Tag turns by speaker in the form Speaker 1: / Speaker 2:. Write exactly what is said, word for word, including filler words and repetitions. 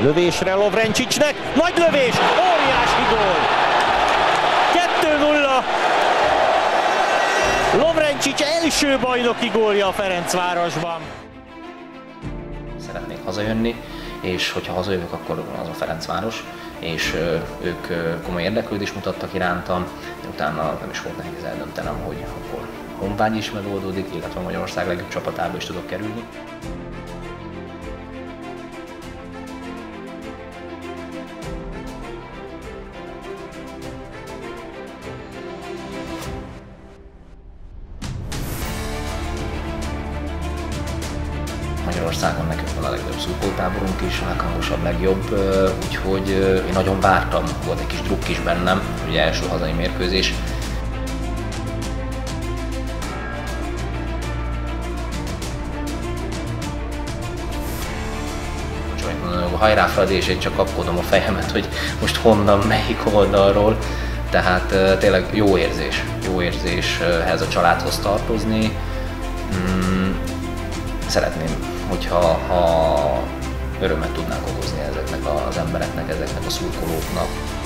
Speaker 1: Lövésre Lovrencsicsnek, nagy lövés, óriási gól! kettő nulla. Lovrencsics első bajnoki gólja a Ferencvárosban.
Speaker 2: Szeretnék hazajönni, és hogyha hazajövök, akkor az a Ferencváros, és ők komoly érdeklődést mutattak irántam, utána nem is volt nehéz eldöntenem, hogy akkor Honvágy is megoldódik, illetve Magyarország legjobb csapatába is tudok kerülni. Magyarországon nekünk van a legjobb szurkolótáborunk is, a leghangosabb, legjobb, úgyhogy én nagyon vártam, volt egy kis drukk is bennem, ugye első hazai mérkőzés. Hajrá Fradi, és én csak kapkodom a fejemet, hogy most honnan, melyik oldalról. Tehát tényleg jó érzés, jó érzés ehhez a családhoz tartozni. Szeretném, hogyha ha örömet tudnánk okozni ezeknek az embereknek, ezeknek a szurkolóknak.